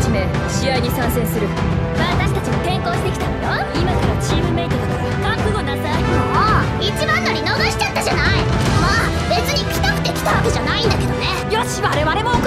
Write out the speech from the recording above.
指名、試合に参戦する。 私たちも転校してきたのよ。 今からチームメイトだから覚悟なさい。 もう一番乗り逃しちゃったじゃない。まあ別に来たくて来たわけじゃないんだけどね。 よし、我々も